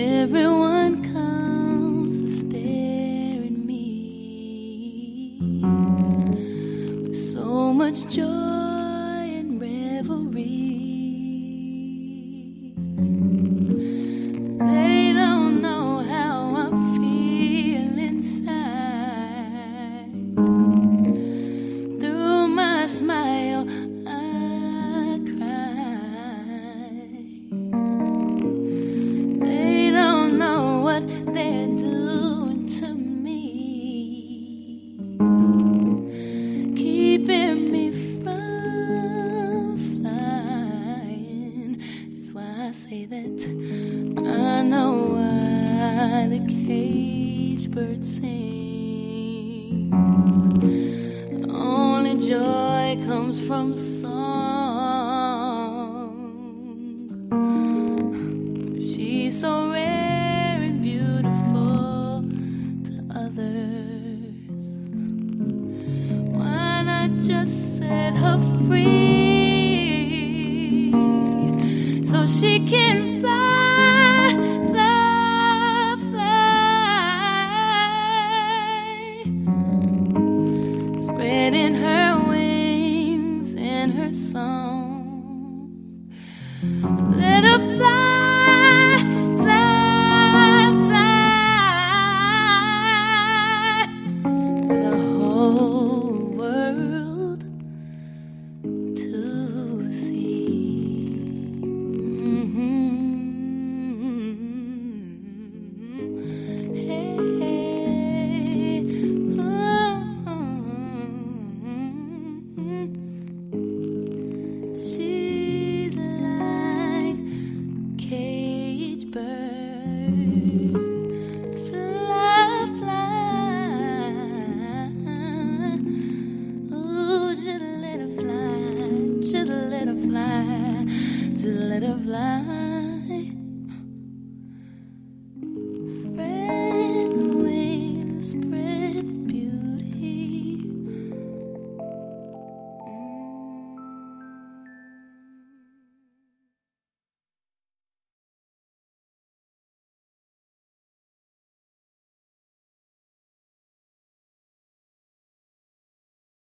Everyone comes to stare at me with so much joy and revelry. They don't know how I feel inside. Through my smile, I cry. They don't know what they're doing to me, keeping me from flying. That's why I say that I know why the caged bird sings. Only joy comes from song. She's so rare and beautiful to others. Why not just set her free so she can fly, fly, fly, spreading her wings and her song. Let her fly, fly, fly, for the whole world to see. Hey, she's like caged bird.